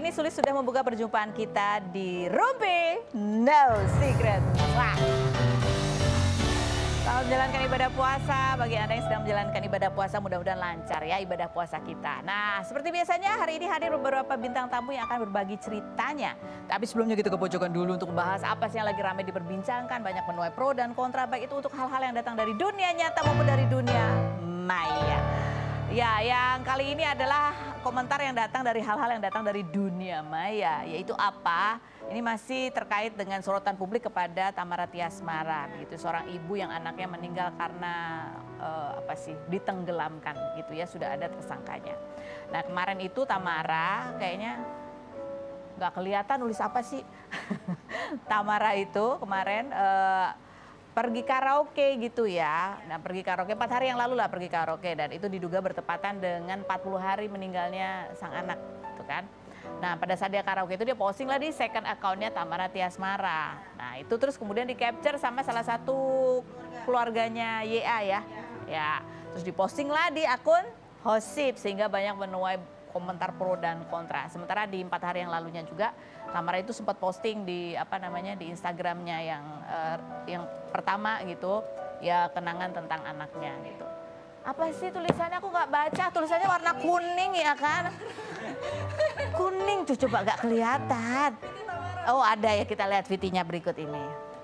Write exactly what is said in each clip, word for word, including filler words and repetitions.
ini Sulis sudah membuka perjumpaan kita di Rumpi No Secret. Wah. Selamat menjalankan ibadah puasa. Bagi Anda yang sedang menjalankan ibadah puasa, mudah-mudahan lancar ya ibadah puasa kita. Nah, seperti biasanya hari ini hadir beberapa bintang tamu yang akan berbagi ceritanya. Tapi sebelumnya kita ke pojokan dulu untuk membahas apa sih yang lagi ramai diperbincangkan. Banyak menuai pro dan kontra, baik itu untuk hal-hal yang datang dari dunia nyata maupun dari dunia maya. Ya, yang kali ini adalah komentar yang datang dari hal-hal yang datang dari dunia maya. Yaitu apa? Ini masih terkait dengan sorotan publik kepada Tamara Tiasmara, gitu. Seorang ibu yang anaknya meninggal karena uh, apa sih ditenggelamkan, gitu ya. Sudah ada tersangkanya. Nah kemarin itu Tamara kayaknya nggak kelihatan nulis apa sih. Tamara itu kemarin uh, pergi karaoke gitu ya. Nah pergi karaoke empat hari yang lalu lah pergi karaoke, dan itu diduga bertepatan dengan empat puluh hari meninggalnya sang anak, gitu kan. Nah pada saat dia karaoke itu dia posting lah di second accountnya Tamara Tiasmara. Nah itu terus kemudian di capture sama salah satu keluarganya Y A ya. Ya terus diposting lah di akun Hosip sehingga banyak menuai komentar pro dan kontra. Sementara di empat hari yang lalunya juga Tamara itu sempat posting di apa namanya di Instagramnya yang uh, yang pertama gitu ya, kenangan tentang anaknya gitu. Apa sih tulisannya, aku nggak baca, tulisannya warna kuning ya kan. Kuning tuh, coba nggak kelihatan. Oh ada ya, kita lihat V T-nya berikut ini.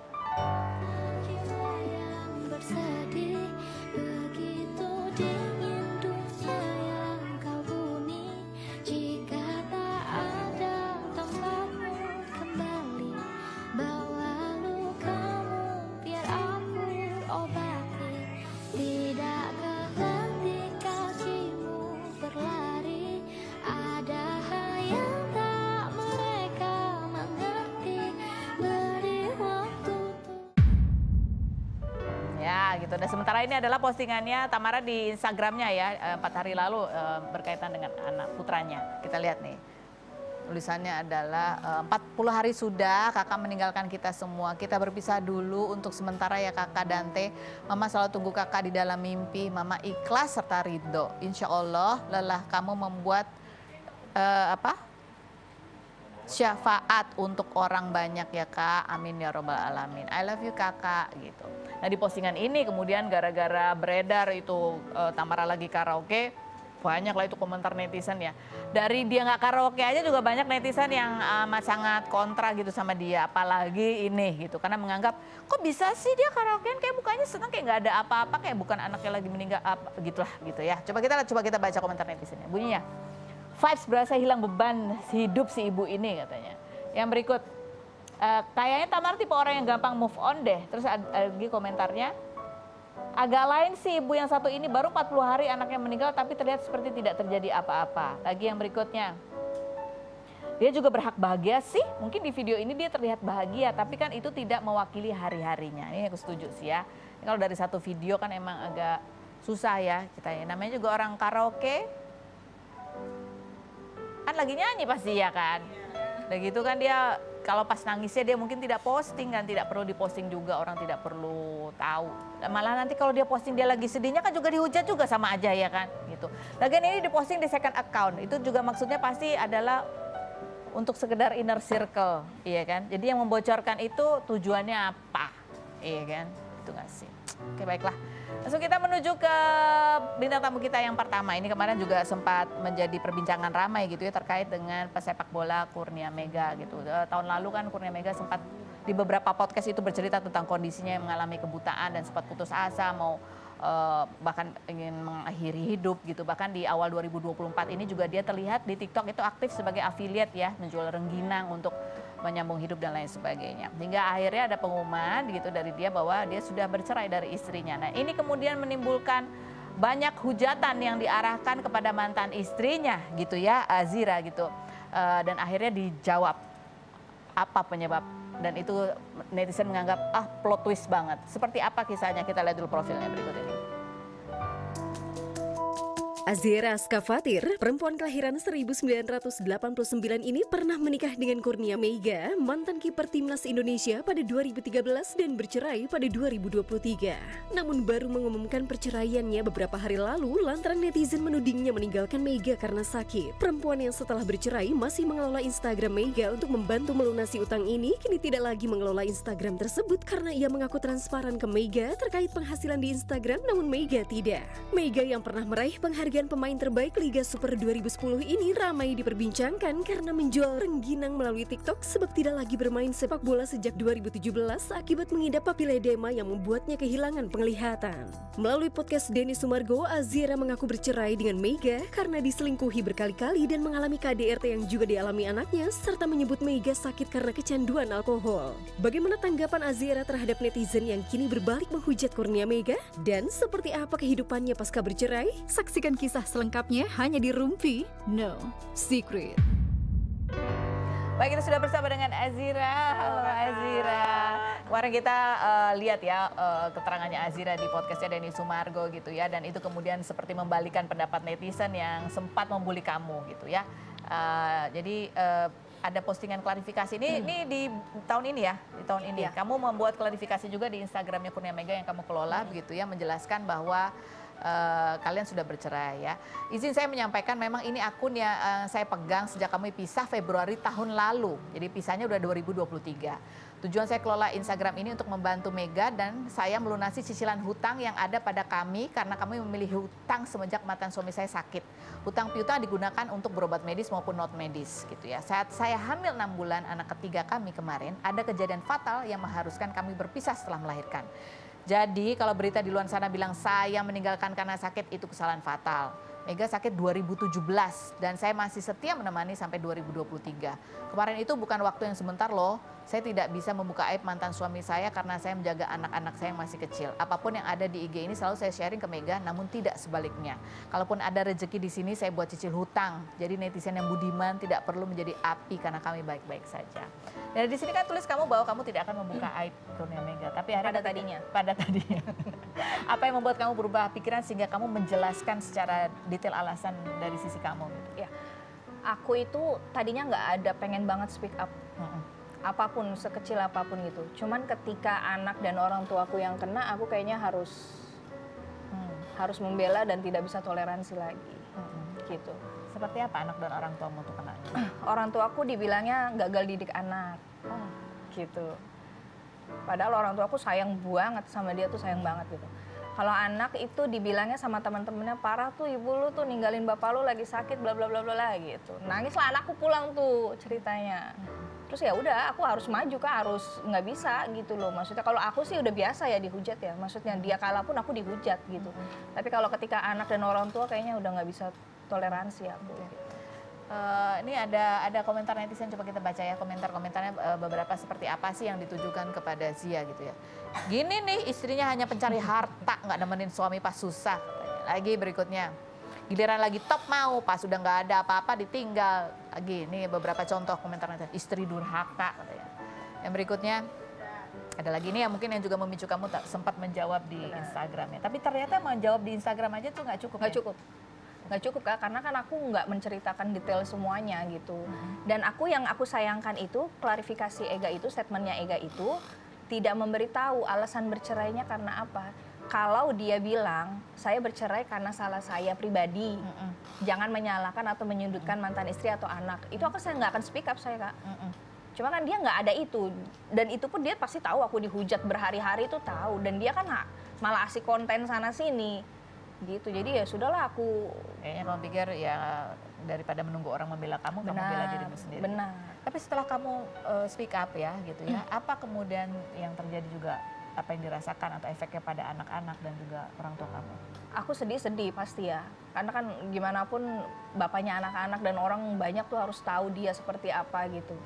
Gitu. Dan sementara ini adalah postingannya Tamara di Instagramnya ya, empat hari lalu berkaitan dengan anak putranya. Kita lihat nih, tulisannya adalah empat puluh hari sudah kakak meninggalkan kita semua. Kita berpisah dulu untuk sementara ya kakak Dante. Mama selalu tunggu kakak di dalam mimpi. Mama ikhlas serta ridho. Insya Allah lelah kamu membuat uh, apa? syafaat untuk orang banyak ya kak, amin ya robbal alamin. I love you kakak gitu. Nah di postingan ini kemudian gara-gara beredar itu uh, Tamara lagi karaoke, banyak lah itu komentar netizen ya. Dari dia nggak karaoke aja juga banyak netizen yang amat sangat kontra gitu sama dia, apalagi ini gitu. Karena menganggap kok bisa sih dia karaokean kayak mukanya senang, kayak nggak ada apa-apa, kayak bukan anaknya lagi meninggal apa gitulah gitu ya. Coba kita coba kita baca komentar netizennya. Bunyinya, vibes berasa hilang beban hidup si ibu ini katanya. Yang berikut, uh, kayaknya Tamara tipe orang yang gampang move on deh. Terus ada lagi komentarnya, agak lain sih ibu yang satu ini baru empat puluh hari anaknya meninggal tapi terlihat seperti tidak terjadi apa-apa. Lagi yang berikutnya, dia juga berhak bahagia sih. Mungkin di video ini dia terlihat bahagia tapi kan itu tidak mewakili hari-harinya. Ini aku setuju sih ya. Kalau dari satu video kan emang agak susah ya kita ya. Namanya juga orang karaoke. Kan lagi nyanyi pasti ya kan. Dan gitu kan dia kalau pas nangisnya dia mungkin tidak posting kan, tidak perlu diposting juga, orang tidak perlu tahu. Dan malah nanti kalau dia posting dia lagi sedihnya kan juga dihujat juga sama aja ya kan gitu. Lagian ini diposting di second account, itu juga maksudnya pasti adalah untuk sekedar inner circle, iya kan. Jadi yang membocorkan itu tujuannya apa, iya kan, itu nggak sih. Oke baiklah. Langsung kita menuju ke bintang tamu kita yang pertama. Ini kemarin juga sempat menjadi perbincangan ramai gitu ya terkait dengan pesepak bola Kurnia Mega gitu. Tahun lalu kan Kurnia Mega sempat di beberapa podcast itu bercerita tentang kondisinya yang mengalami kebutaan dan sempat putus asa mau uh, bahkan ingin mengakhiri hidup gitu. Bahkan di awal dua ribu dua puluh empat ini juga dia terlihat di TikTok itu aktif sebagai affiliate ya, menjual rengginang untuk menyambung hidup dan lain sebagainya. Hingga akhirnya ada pengumuman gitu dari dia bahwa dia sudah bercerai dari istrinya. Nah ini kemudian menimbulkan banyak hujatan yang diarahkan kepada mantan istrinya gitu ya, Azira gitu. Uh, dan akhirnya dijawab apa penyebab, dan itu netizen menganggap ah plot twist banget. Seperti apa kisahnya, kita lihat dulu profilnya berikut ini. Azira Skafatir, perempuan kelahiran seribu sembilan ratus delapan puluh sembilan ini pernah menikah dengan Kurnia Meiga, mantan kiper timnas Indonesia pada dua ribu tiga belas dan bercerai pada dua ribu dua puluh tiga. Namun baru mengumumkan perceraiannya beberapa hari lalu lantaran netizen menudingnya meninggalkan Meiga karena sakit. Perempuan yang setelah bercerai masih mengelola Instagram Meiga untuk membantu melunasi utang ini, kini tidak lagi mengelola Instagram tersebut karena ia mengaku transparan ke Meiga terkait penghasilan di Instagram, namun Meiga tidak. Meiga yang pernah meraih penghargaan pemain terbaik Liga Super dua ribu sepuluh ini ramai diperbincangkan karena menjual rengginang melalui TikTok sebab tidak lagi bermain sepak bola sejak dua ribu tujuh belas akibat mengidap papiledema yang membuatnya kehilangan penglihatan. Melalui podcast Denny Sumargo, Azira mengaku bercerai dengan Meiga karena diselingkuhi berkali-kali dan mengalami K D R T yang juga dialami anaknya, serta menyebut Meiga sakit karena kecanduan alkohol. Bagaimana tanggapan Azira terhadap netizen yang kini berbalik menghujat Kurnia Meiga? Dan seperti apa kehidupannya pasca bercerai? Saksikan kisah selengkapnya hanya di Rumpi No Secret. Baik, kita sudah bersama dengan Azira. Halo Azira. Kemarin kita uh, lihat ya uh, keterangannya Azira di podcastnya Denny Sumargo gitu ya. Dan itu kemudian seperti membalikan pendapat netizen yang sempat membuli kamu gitu ya. Uh, jadi uh, ada postingan klarifikasi ini, hmm. ini di tahun ini ya, di tahun ini. Ya. Kamu membuat klarifikasi juga di Instagramnya Kurnia Meiga yang kamu kelola hmm. begitu ya, menjelaskan bahwa Uh, kalian sudah bercerai ya. Izin saya menyampaikan memang ini akun yang uh, saya pegang sejak kami pisah Februari tahun lalu. Jadi pisahnya udah dua ribu dua puluh tiga. Tujuan saya kelola Instagram ini untuk membantu Meiga dan saya melunasi cicilan hutang yang ada pada kami karena kami memilih hutang semenjak mantan suami saya sakit. Hutang piutang digunakan untuk berobat medis maupun non medis gitu ya. Saat saya hamil enam bulan anak ketiga kami kemarin, ada kejadian fatal yang mengharuskan kami berpisah setelah melahirkan. Jadi kalau berita di luar sana bilang saya meninggalkan karena sakit, itu kesalahan fatal. Meiga sakit dua ribu tujuh belas dan saya masih setia menemani sampai dua ribu dua puluh tiga. Kemarin itu bukan waktu yang sebentar loh. Saya tidak bisa membuka aib mantan suami saya karena saya menjaga anak-anak saya yang masih kecil. Apapun yang ada di I G ini selalu saya sharing ke Meiga, namun tidak sebaliknya. Kalaupun ada rezeki di sini, saya buat cicil hutang. Jadi netizen yang budiman tidak perlu menjadi api karena kami baik-baik saja. Dan di sini kan tulis kamu bahwa kamu tidak akan membuka aib Kurnia Meiga. Tapi hari pada tadinya. Pada tadinya. Apa yang membuat kamu berubah pikiran sehingga kamu menjelaskan secara detail alasan dari sisi kamu? Gitu? Ya, aku itu tadinya nggak ada pengen banget speak up. Hmm. Apapun, sekecil apapun gitu. Cuman ketika anak dan orang tuaku yang kena, aku kayaknya harus hmm, harus membela dan tidak bisa toleransi lagi. Hmm. Gitu. Seperti apa anak dan orang tuamu tuh kena? Orang tuaku dibilangnya gagal didik anak. Oh. Gitu. Padahal orang tuaku sayang banget sama dia tuh, sayang banget gitu. Kalau anak itu dibilangnya sama teman-temannya, parah tuh ibu lu tuh ninggalin bapak lu lagi sakit bla bla bla bla gitu. Nangislah anakku pulang tuh ceritanya. Terus ya udah, aku harus maju kak, harus nggak bisa gitu loh. Maksudnya kalau aku sih udah biasa ya dihujat ya. Maksudnya dia kalah pun aku dihujat gitu. Hmm. Tapi kalau ketika anak dan orang tua kayaknya udah nggak bisa toleransi aku. Gitu. Uh, ini ada ada komentar netizen, coba kita baca ya komentar-komentarnya uh, beberapa seperti apa sih yang ditujukan kepada Zia gitu ya. Gini nih, istrinya hanya pencari harta, nggak nemenin suami pas susah. Lagi berikutnya, giliran lagi top mau, pas sudah nggak ada apa-apa ditinggal. Lagi, ini beberapa contoh komentar netizen, istri durhaka katanya. Yang berikutnya, ada lagi nih yang mungkin yang juga memicu kamu tak sempat menjawab di Instagramnya. Tapi ternyata menjawab di Instagram aja tuh nggak cukup. Nggak ya? cukup. Nggak cukup kak, karena kan aku nggak menceritakan detail semuanya gitu. Dan aku yang aku sayangkan itu, klarifikasi Ega itu, statementnya Ega itu, tidak memberitahu alasan bercerainya karena apa. Kalau dia bilang, saya bercerai karena salah saya pribadi, mm-mm. jangan menyalahkan atau menyudutkan mantan istri atau anak. Itu aku saya nggak akan speak up saya kak. Mm-mm. Cuma kan dia nggak ada itu, dan itu pun dia pasti tahu aku dihujat berhari-hari itu tahu, dan dia kan malah asik konten sana sini. Gitu, jadi ya sudahlah aku kayaknya kamu pikir ya daripada menunggu orang membela kamu, benar, kamu bela dirimu sendiri. Benar. Tapi setelah kamu uh, speak up ya gitu ya, hmm. apa kemudian yang terjadi juga, apa yang dirasakan atau efeknya pada anak-anak dan juga orang tua kamu? Aku sedih-sedih pasti ya, karena kan gimana pun bapaknya anak-anak dan orang banyak tuh harus tahu dia seperti apa gitu.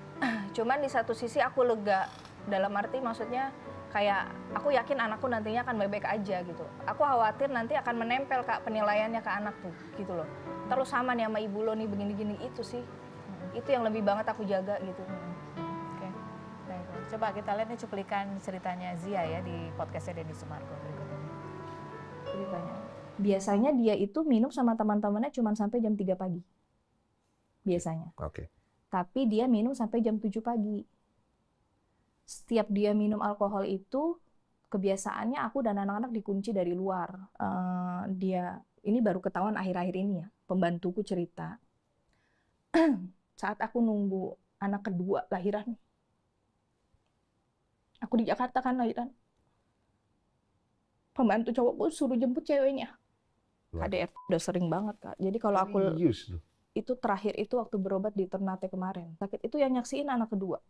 Cuman di satu sisi aku lega, dalam arti maksudnya kayak aku yakin anakku nantinya akan baik-baik aja gitu. Aku khawatir nanti akan menempel kak penilaiannya ke anak tuh gitu loh. Terus sama nih sama ibu lo nih begini-gini, itu sih. Hmm. Itu yang lebih banget aku jaga gitu. Hmm. Oke. Okay. Baik. Coba kita lihat nih cuplikan ceritanya Zia ya di podcastnya Denny Sumargo berikut ini. Lebih banyak. Biasanya dia itu minum sama teman-temannya cuma sampai jam tiga pagi. Biasanya. Oke. Tapi dia minum sampai jam tujuh pagi. Setiap dia minum alkohol itu, kebiasaannya aku dan anak-anak dikunci dari luar. Uh, dia, ini baru ketahuan akhir-akhir ini ya, pembantuku cerita. Saat aku nunggu anak kedua lahiran, aku di Jakarta kan lahiran, pembantu cowokku suruh jemput ceweknya. K D R T udah sering banget, Kak. Jadi kalau aku Serius loh. itu terakhir itu waktu berobat di Ternate kemarin. Sakit itu yang nyaksiin anak kedua.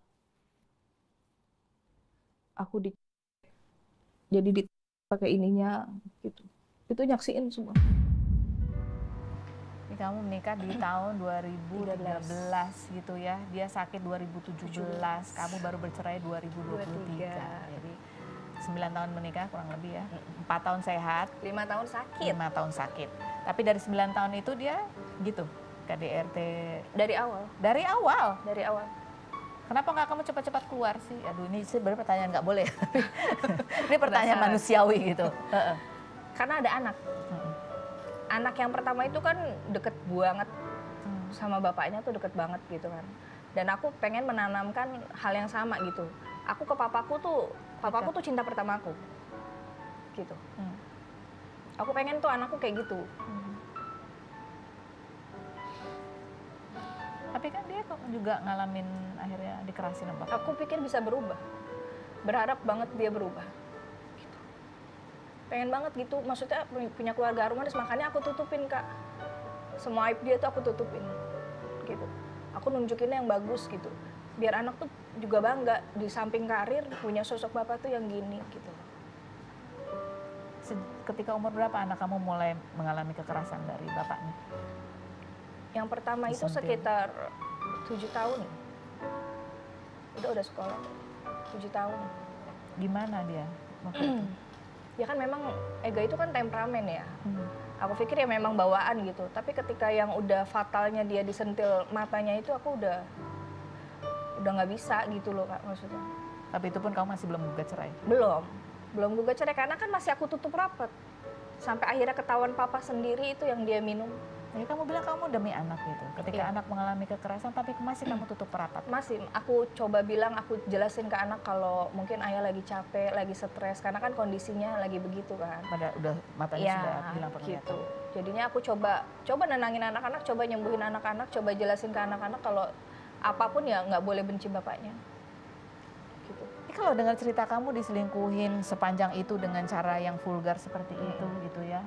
Aku di jadi di pakai ininya gitu. Itu nyaksiin semua. Ini kamu menikah di tahun dua ribu tiga belas gitu ya. Dia sakit dua ribu tujuh belas, kamu baru bercerai dua ribu dua puluh tiga. Jadi sembilan tahun menikah kurang lebih ya. empat tahun sehat, lima tahun sakit. lima tahun sakit. Tapi dari sembilan tahun itu dia gitu. K D R T dari awal. Dari awal. Dari awal. Kenapa nggak kamu cepat-cepat keluar sih? Aduh, ini sebenarnya pertanyaan nggak boleh. Ini pertanyaan manusiawi gitu. Karena ada anak. Anak yang pertama itu kan deket banget sama bapaknya tuh deket banget gitu kan. Dan aku pengen menanamkan hal yang sama gitu. Aku ke papaku tuh, papaku tuh cinta pertamaku. Gitu. Aku pengen tuh anakku kayak gitu. Tapi kan dia kok juga ngalamin akhirnya dikerasin sama bapak. Aku pikir bisa berubah. Berharap banget dia berubah. Gitu. Pengen banget gitu, maksudnya punya keluarga harmonis, makanya aku tutupin, Kak. Semua aib dia tuh aku tutupin. Gitu. Aku nunjukinnya yang bagus gitu. Biar anak tuh juga bangga di samping karir punya sosok bapak tuh yang gini gitu. Ketika umur berapa anak kamu mulai mengalami kekerasan dari bapaknya? Yang pertama itu Disentil. sekitar tujuh tahun. Udah udah sekolah. Tujuh tahun. Gimana dia waktu itu? Ya kan memang Ega itu kan temperamen ya. Hmm. Aku pikir ya memang bawaan gitu. Tapi ketika yang udah fatalnya dia disentil matanya itu aku udah udah nggak bisa gitu loh, Kak, maksudnya. Tapi itu pun kamu masih belum gugat cerai? Belum. Belum gugat cerai karena kan masih aku tutup rapat. Sampai akhirnya ketahuan papa sendiri itu yang dia minum. Jadi kamu bilang kamu demi anak gitu. Ketika Iya. anak mengalami kekerasan tapi masih kamu tutup rapat. Masih, aku coba bilang, aku jelasin ke anak kalau mungkin ayah lagi capek, lagi stres, karena kan kondisinya lagi begitu kan. Pada udah matanya Ya, sudah hilang penglihatan. gitu. Jadinya aku coba, coba nenangin anak-anak, coba nyembuhin anak-anak, coba jelasin ke anak-anak kalau apapun ya nggak boleh benci bapaknya. Gitu. Ini kalau dengar cerita kamu diselingkuhin sepanjang itu dengan cara yang vulgar seperti Hmm. itu gitu ya.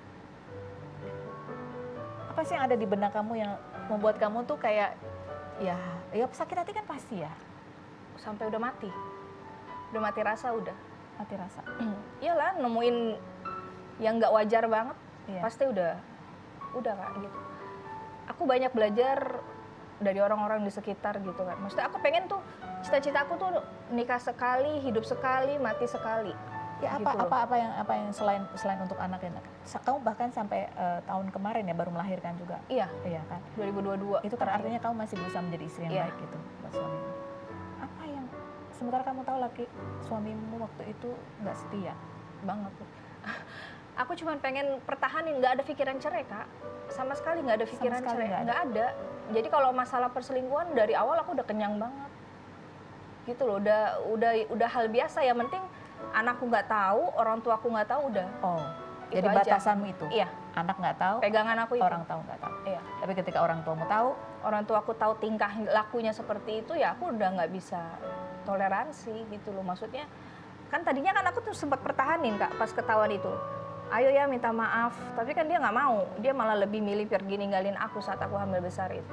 Apa sih yang ada di benak kamu yang membuat kamu tuh kayak ya, ya sakit hati kan pasti ya. Sampai udah mati, udah mati rasa udah. Mati rasa. Iyalah, nemuin yang nggak wajar banget, Iya. pasti udah, udah Kak gitu. Aku banyak belajar dari orang-orang di sekitar gitu kan. Maksudnya aku pengen tuh, cita-cita aku tuh nikah sekali, hidup sekali, mati sekali. Ya Gitu apa loh. apa apa yang apa yang selain selain untuk anak ya. Kamu bahkan sampai eh, tahun kemarin ya baru melahirkan juga. Iya, Iya kan? dua ribu dua puluh dua. Itu kan artinya kamu masih berusaha menjadi istri yang Iya. baik gitu buat suamimu. Apa yang sementara kamu tahu laki suamimu waktu itu nggak setia? Banget. Aku cuma pengen pertahanin, nggak ada pikiran cerai, Kak. Sama sekali nggak ada Sama pikiran sekali cerai, nggak ada. nggak ada. Jadi kalau masalah perselingkuhan dari awal aku udah kenyang banget. Gitu loh, udah udah udah hal biasa. Yang penting anakku nggak tahu, orang tuaku nggak tahu, udah. Oh, Itu jadi aja. batasanmu itu? Iya, Anak nggak tahu, pegangan aku itu. orang tahu nggak tahu. Iya. Tapi ketika orang tuamu tahu, Orang tuaku tahu tingkah lakunya seperti itu, ya aku udah nggak bisa toleransi gitu loh. Maksudnya kan tadinya kan aku tuh sempat pertahanin, Kak, pas ketahuan itu. Ayo ya minta maaf, tapi kan dia nggak mau. Dia malah lebih milih pergi ninggalin aku saat aku hamil besar itu.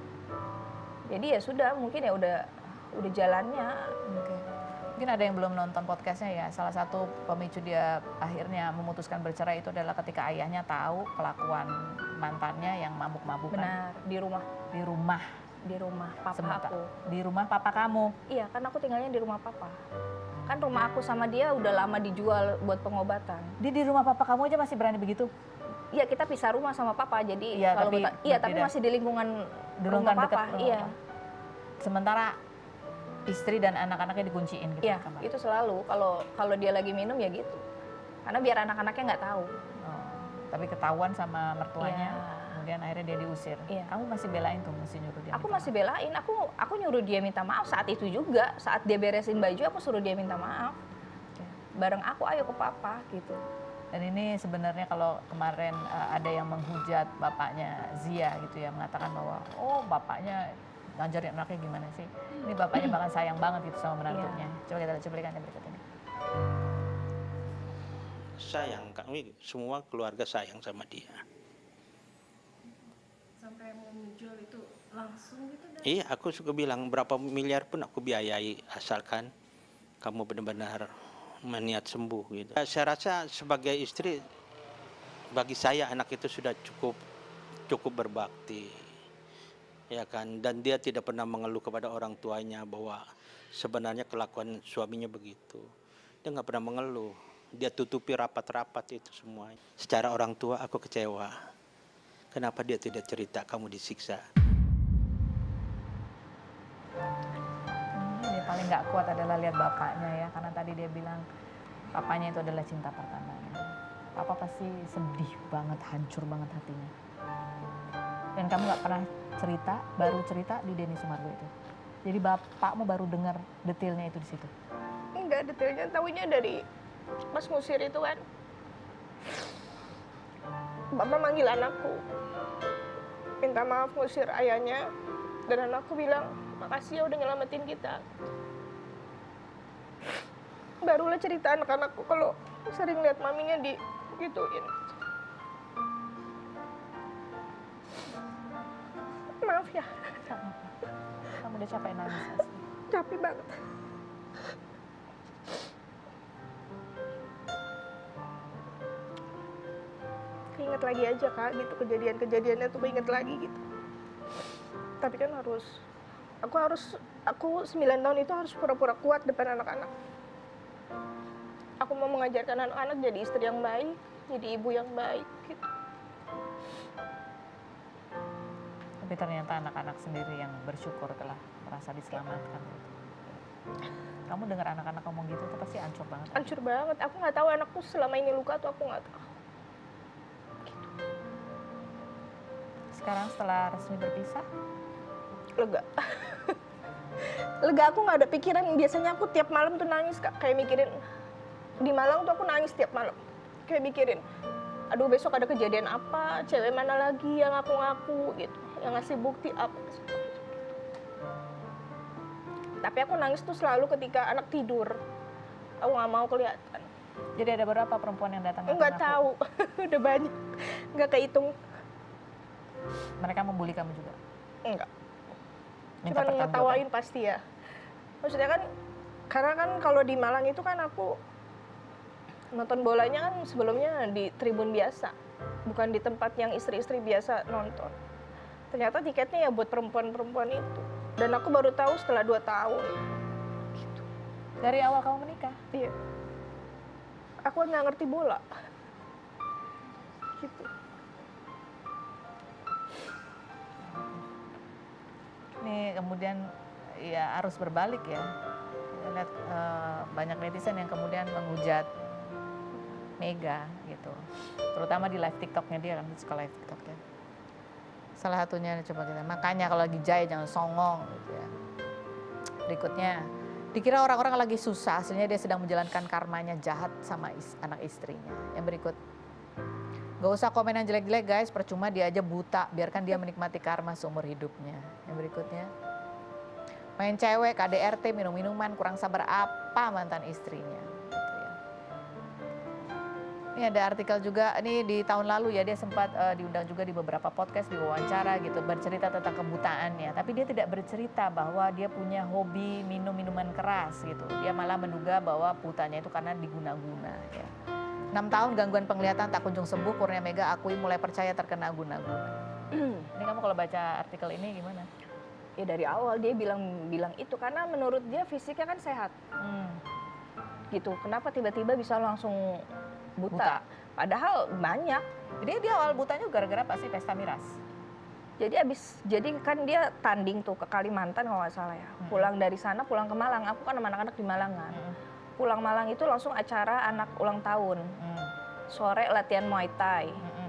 Jadi ya sudah, mungkin ya udah udah jalannya. oke. Mungkin ada yang belum nonton podcastnya ya. Salah satu pemicu dia akhirnya memutuskan bercerai itu adalah ketika ayahnya tahu kelakuan mantannya yang mabuk-mabukan Benar, di rumah, di rumah. di rumah papa Sementara- aku. Di rumah papa kamu. Iya, kan aku tinggalnya di rumah papa. Kan rumah aku sama dia udah lama dijual buat pengobatan. Di di rumah papa kamu aja masih berani begitu. Iya, kita pisah rumah sama papa, jadi Iya, kalau tapi buta- iya tapi berbeda. masih di lingkungan Di rumah lingkungan dekat papa. rumah Iya, papa. Sementara istri dan anak-anaknya dikunciin gitu iya di kamar. itu selalu kalau kalau dia lagi minum ya gitu. Karena biar anak-anaknya nggak tahu. Oh. tapi ketahuan sama mertuanya, Iya. kemudian akhirnya dia diusir. Iya. Kamu masih belain tuh, masih nyuruh dia? Aku minta masih maaf? belain, aku aku nyuruh dia minta maaf saat itu juga. Saat dia beresin baju, aku suruh dia minta maaf. Oke. Bareng aku, ayo ke papa gitu. Dan ini sebenarnya kalau kemarin uh, ada yang menghujat bapaknya Zia gitu ya, mengatakan bahwa oh bapaknya ngajarin anaknya gimana sih? Ini bapaknya bahkan sayang banget gitu sama menantunya. Coba kita lihat cuplikannya berikut ini. Sayang, kami semua keluarga sayang sama dia. Sampai mau menjual itu langsung gitu dan Iya, aku suka bilang berapa miliar pun aku biayai asalkan kamu benar-benar meniat sembuh gitu. Saya rasa sebagai istri bagi saya anak itu sudah cukup cukup berbakti. Ya kan, dan dia tidak pernah mengeluh kepada orang tuanya bahwa sebenarnya kelakuan suaminya begitu. Dia nggak pernah mengeluh. Dia tutupi rapat-rapat itu semua. Secara orang tua aku kecewa. Kenapa dia tidak cerita kamu disiksa? Hmm, yang paling nggak kuat adalah lihat bapaknya ya, karena tadi dia bilang papanya itu adalah cinta pertamanya. Papa pasti sedih banget, hancur banget hatinya. Dan kamu nggak pernah cerita, baru cerita di Denny Sumargo itu. Jadi bapakmu baru dengar detailnya itu di situ. Enggak, detailnya tahunya dari pas ngusir itu kan. Bapak manggil anakku, minta maaf ngusir ayahnya, dan anakku bilang makasih ya udah nyelamatin kita. Barulah cerita anak-anakku kalau sering lihat maminya di gituin. Maaf ya, Gak apa-apa. Kamu udah capek nangis asli. capek banget. Keinget lagi aja kak, gitu kejadian-kejadiannya tuh keinget lagi gitu. Tapi kan harus, aku harus, aku sembilan tahun itu harus pura-pura kuat depan anak-anak. Aku mau mengajarkan anak-anak jadi istri yang baik, jadi ibu yang baik gitu. Tapi ternyata anak-anak sendiri yang bersyukur telah merasa diselamatkan. Kamu dengar anak-anak ngomong gitu tuh pasti hancur banget. Hancur banget, aku nggak tahu anakku selama ini luka atau aku nggak tahu. Sekarang setelah resmi berpisah, Lega. Lega, aku nggak ada pikiran. Biasanya aku tiap malam tuh nangis kak, kayak mikirin di Malang tuh aku nangis tiap malam, kayak mikirin aduh besok ada kejadian apa, cewek mana lagi yang ngaku-ngaku gitu, yang ngasih bukti apa. Tapi aku nangis tuh selalu ketika anak tidur, aku nggak mau kelihatan. jadi ada berapa perempuan yang datang? Nggak ngaku-ngaku? tahu, udah banyak, nggak kehitung. Mereka membuli kamu juga? Enggak. Minta Cuman pertanggungjawaban? ngetawain pasti ya. Maksudnya kan, karena kan kalau di Malang itu kan aku nonton bolanya kan sebelumnya di tribun biasa, bukan di tempat yang istri-istri biasa nonton. Ternyata tiketnya ya buat perempuan-perempuan itu. Dan aku baru tahu setelah dua tahun. Gitu. Dari awal kamu menikah? Iya. Aku nggak ngerti bola. Gitu. Ini kemudian ya harus berbalik ya. Lihat eh, banyak netizen yang kemudian menghujat Mega gitu. Terutama di live TikToknya dia kan, suka live TikToknya. Salah satunya coba kita, makanya kalau lagi jaya jangan songong gitu ya. Berikutnya, dikira orang-orang lagi susah, aslinya dia sedang menjalankan karmanya jahat sama is, anak istrinya. Yang berikut, gak usah komen yang jelek-jelek guys, percuma dia aja buta, biarkan dia menikmati karma seumur hidupnya. Yang berikutnya, main cewek, K D R T, minum-minuman, kurang sabar apa mantan istrinya. Gitu ya. Ini ada artikel juga, ini di tahun lalu ya dia sempat uh, diundang juga di beberapa podcast, diwawancara gitu, bercerita tentang kebutaannya. Tapi dia tidak bercerita bahwa dia punya hobi minum minuman keras gitu. Dia malah menduga bahwa butanya itu karena diguna-guna ya. enam tahun gangguan penglihatan tak kunjung sembuh, Kurnia Mega akui mulai percaya terkena guna-guna. Ini kamu kalau baca artikel ini gimana? Ya dari awal dia bilang bilang itu karena menurut dia fisiknya kan sehat. Hmm. Gitu. Kenapa tiba-tiba bisa langsung buta? Buta. Padahal banyak. Jadi dia awal butanya gara-gara pasti pesta miras. Jadi abis, jadi kan dia tanding tuh ke Kalimantan kalau nggak salah ya. Hmm. Pulang dari sana, pulang ke Malang. Aku kan sama anak-anak di Malang kan. Hmm. Pulang Malang itu langsung acara anak ulang tahun. Hmm. Sore latihan Muay Thai. Hmm.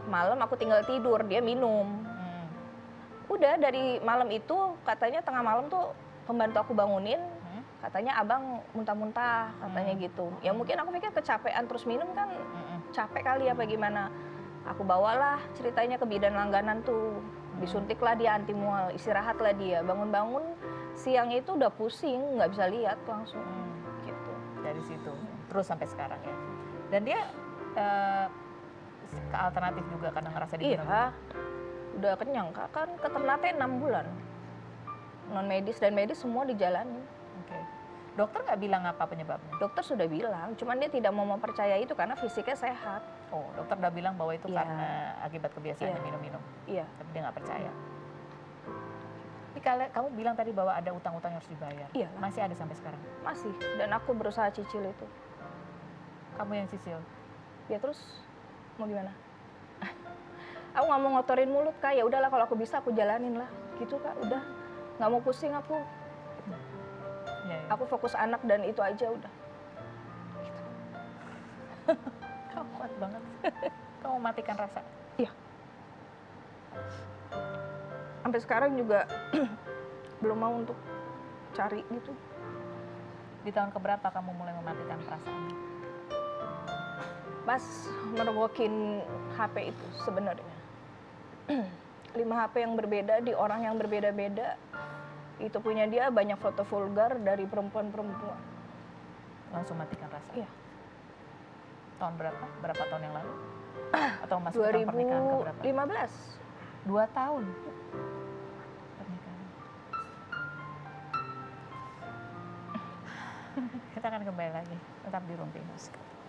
malam aku tinggal tidur, dia minum. Hmm. Udah dari malam itu katanya tengah malam tuh pembantu aku bangunin, Hmm. katanya abang muntah-muntah katanya Hmm. gitu. Ya mungkin aku pikir kecapean terus minum kan Hmm. capek kali apa gimana. Aku bawalah ceritanya ke bidan langganan tuh, disuntiklah dia anti mual, istirahatlah dia, bangun-bangun siang itu udah pusing, nggak bisa lihat langsung Hmm. gitu. Dari situ terus sampai sekarang ya. Dan dia eh, ke alternatif juga karena ngerasa diminum. Iya, udah kenyang kak, kan ke Ternate enam bulan, non medis dan medis semua dijalani. Oke. Dokter nggak bilang apa penyebabnya? Dokter sudah bilang, cuman dia tidak mau mempercaya itu karena fisiknya sehat. Oh, dokter udah bilang bahwa itu Iya. karena akibat kebiasaan Iya. minum-minum. Iya. Tapi dia nggak percaya. Tapi kalau kamu bilang tadi bahwa ada utang-utang yang harus dibayar. Iya. Masih ada sampai sekarang. Masih, dan aku berusaha cicil itu. Kamu yang cicil. Ya terus mau gimana? Aku nggak mau ngotorin mulut kak, ya udahlah kalau aku bisa aku jalanin lah, gitu kak. Udah, nggak mau pusing aku. Ya, ya. Aku fokus anak dan itu aja udah. Kamu kuat banget. Kamu matikan rasa. Iya. Sampai sekarang juga belum mau untuk cari gitu. Di tahun keberapa kamu mulai mematikan perasaan? Pas merogokin H P itu sebenarnya. Lima H P yang berbeda di orang yang berbeda-beda. Itu punya dia banyak foto vulgar dari perempuan-perempuan. Langsung matikan rasa. Iya. Tahun berapa? Berapa tahun yang lalu? Atau masuk dua tahun ribu pernikahan keberapa? lima belas. Dua tahun. Pernikahan. Kita akan kembali lagi. Tetap di Rumpi News.